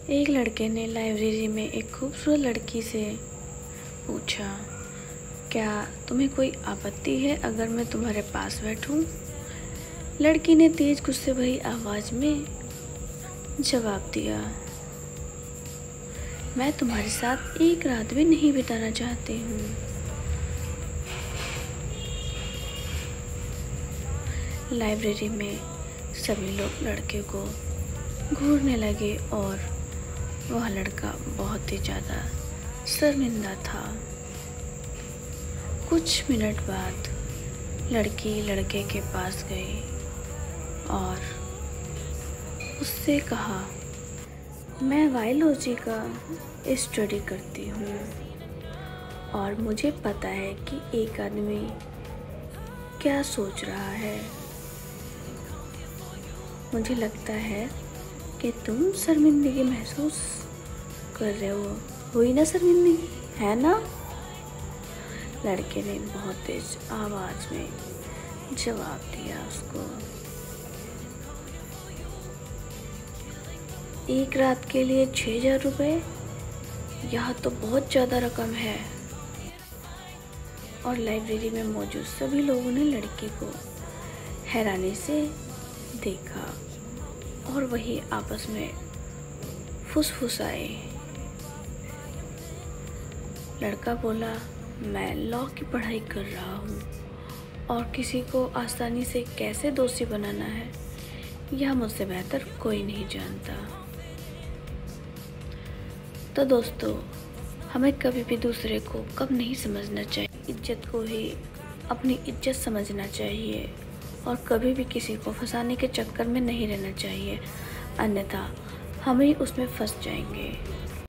एक लड़के ने लाइब्रेरी में एक खूबसूरत लड़की से पूछा, क्या तुम्हें कोई आपत्ति है अगर मैं तुम्हारे पास बैठूं? लड़की ने तेज गुस्से भरी आवाज़ में जवाब दिया, मैं तुम्हारे साथ एक रात भी नहीं बिताना चाहती हूँ। लाइब्रेरी में सभी लोग लड़के को घूरने लगे और वह लड़का बहुत ही ज़्यादा शर्मिंदा था। कुछ मिनट बाद लड़की लड़के के पास गई और उससे कहा, मैं बायोलॉजी का स्टडी करती हूँ और मुझे पता है कि एक आदमी क्या सोच रहा है। मुझे लगता है कि तुम शर्मिंदगी महसूस कर रहे हो, हुई ना शर्मिंदगी, है ना? लड़के ने बहुत तेज आवाज में जवाब दिया उसको। एक रात के लिए 6,000 रुपये, यह तो बहुत ज़्यादा रकम है। और लाइब्रेरी में मौजूद सभी लोगों ने लड़के को हैरानी से देखा और वही आपस में फुसफुसाए। लड़का बोला, मैं लॉ की पढ़ाई कर रहा हूँ और किसी को आसानी से कैसे दोषी बनाना है यह मुझसे बेहतर कोई नहीं जानता। तो दोस्तों, हमें कभी भी दूसरे को कम नहीं समझना चाहिए, इज्जत को ही अपनी इज्जत समझना चाहिए और कभी भी किसी को फंसाने के चक्कर में नहीं रहना चाहिए, अन्यथा हम ही उसमें फंस जाएंगे।